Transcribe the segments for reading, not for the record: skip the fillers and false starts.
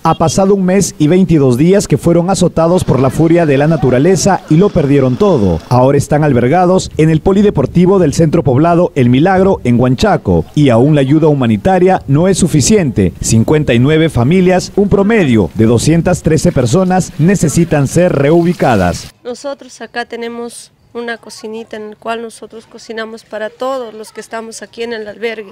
Ha pasado un mes y 22 días que fueron azotados por la furia de la naturaleza y lo perdieron todo. Ahora están albergados en el polideportivo del centro poblado El Milagro en Huanchaco y aún la ayuda humanitaria no es suficiente. 59 familias, un promedio de 213 personas necesitan ser reubicadas. Nosotros acá tenemos una cocinita en la cual nosotros cocinamos para todos los que estamos aquí en el albergue.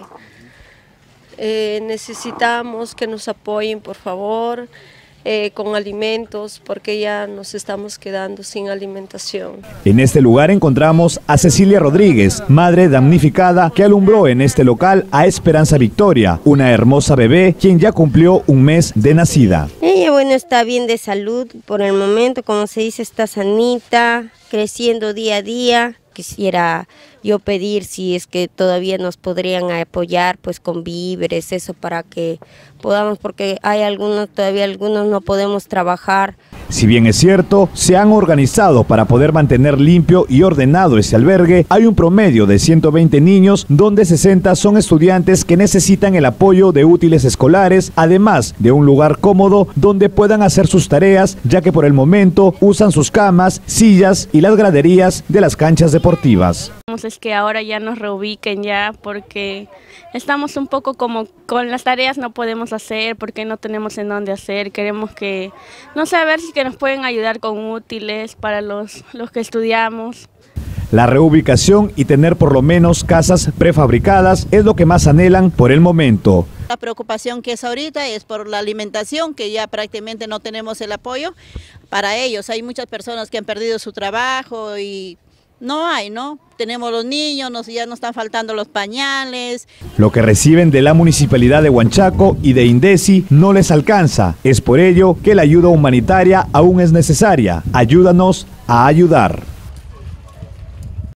Necesitamos que nos apoyen, por favor, con alimentos, porque ya nos estamos quedando sin alimentación. En este lugar encontramos a Cecilia Rodríguez, madre damnificada que alumbró en este local a Esperanza Victoria, una hermosa bebé quien ya cumplió un mes de nacida. Ella, bueno, está bien de salud por el momento, como se dice, está sanita, creciendo día a día. Quisiera yo pedir si es que todavía nos podrían apoyar pues con víveres, eso para que podamos, porque hay algunos, todavía algunos no podemos trabajar. Si bien es cierto, se han organizado para poder mantener limpio y ordenado este albergue, hay un promedio de 120 niños, donde 60 son estudiantes que necesitan el apoyo de útiles escolares, además de un lugar cómodo donde puedan hacer sus tareas, ya que por el momento usan sus camas, sillas y las graderías de las canchas deportivas. Es que ahora ya nos reubiquen ya, porque estamos un poco como con las tareas no podemos hacer porque no tenemos en dónde hacer. Queremos que, no sé, a ver si que nos pueden ayudar con útiles para los que estudiamos. La reubicación y tener por lo menos casas prefabricadas es lo que más anhelan por el momento. La preocupación que es ahorita es por la alimentación, que ya prácticamente no tenemos el apoyo para ellos. Hay muchas personas que han perdido su trabajo y no hay, ¿no? Tenemos los niños, ya nos están faltando los pañales. Lo que reciben de la Municipalidad de Huanchaco y de INDECI no les alcanza. Es por ello que la ayuda humanitaria aún es necesaria. Ayúdanos a ayudar.